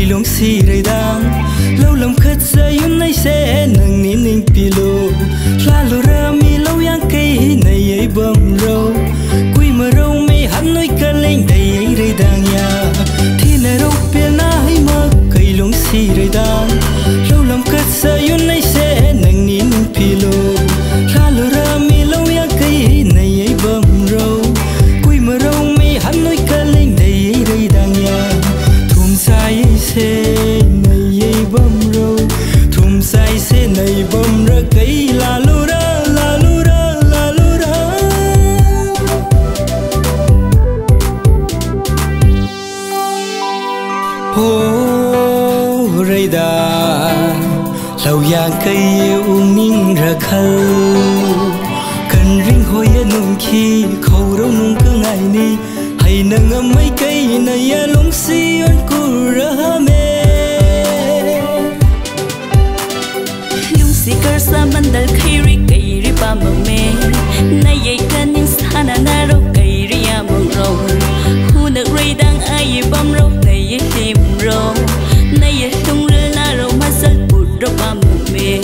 cây lông xì rơi đang lâu lầm khất rơi yếm nay sẽ nâng nín ninh pilo la lô ra mi lâu yang cây này ấy bầm râu quy mà râu mi hắn nói cả lên đầy ấy rơi đang nhà thì nè râu bia na hay mơ cây lông xì rơi đang lâu lầm khất rơi yếm nay sẽ nâng nín ninh pilo la lô ra mi lâu yang cây này ấy bầm râu quy mà râu mi hắn nói cả lên đầy ấy rơi đang nhà thùng sai xe này ấy bầm râu thùng sai xe này bầm ra cây la lô ra la lô ra la lô ra ô rây đà lâu yang cây uống ninh ra khâu cần rinh hồi nung khi khâu đâu nung cứ ngày ni hay nâng âm mấy cây này lúng xi ơn cô ra mê lúng xi cơ sa ban dal khay ri cây ri ba mơ mê nay vậy cần những sa na na râu cây ri ya mơ râu hu nợ ri đang ai băm râu này vậy tìm râu nay vậy tung rơi na râu ma sal bụt râu ba mơ mê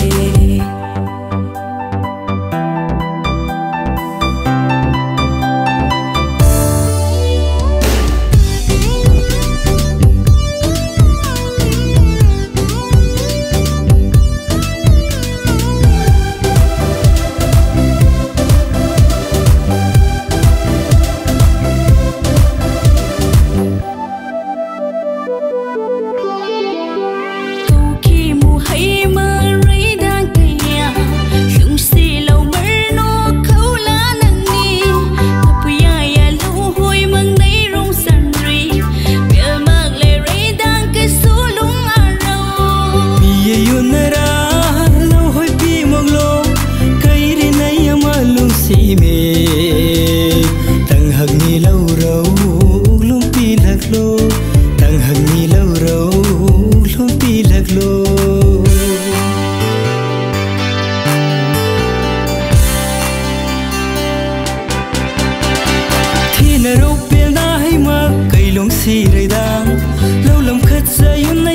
xì rơi đang lâu lầm khất rơi